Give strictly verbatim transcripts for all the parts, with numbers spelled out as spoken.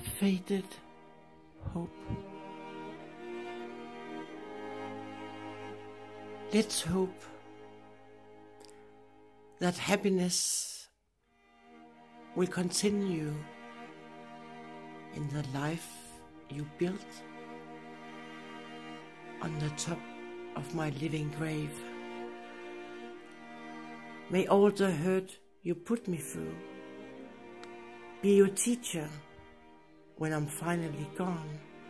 faded hope. Let's hope that happiness will continue in the life you built on the top of my living grave. May all the hurt you put me through be your teacher when I'm finally gone.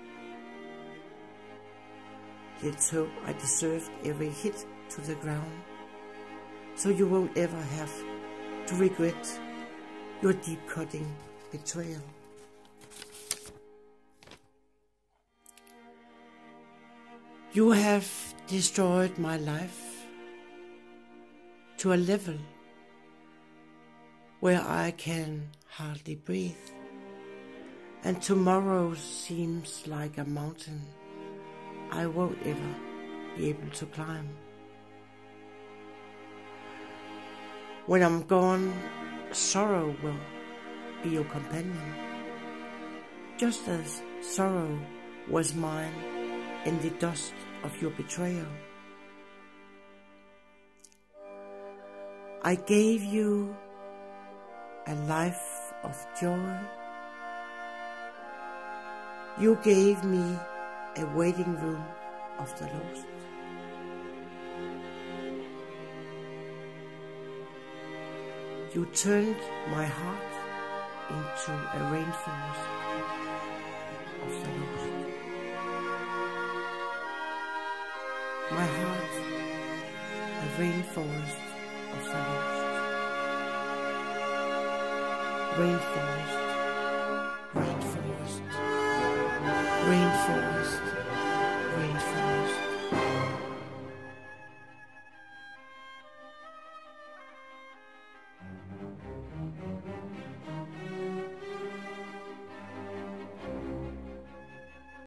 Let's hope I deserved every hit to the ground, so you won't ever have to regret your deep-cutting betrayal. You have destroyed my life to a level where I can hardly breathe, and tomorrow seems like a mountain I won't ever be able to climb. When I'm gone, sorrow will be your companion, just as sorrow was mine in the dust of your betrayal. I gave you a life of joy. You gave me a waiting room of the lost. You turned my heart into a rainforest of the lost. My heart, a rainforest of the lost. Rainforest, rainforest, rainforest.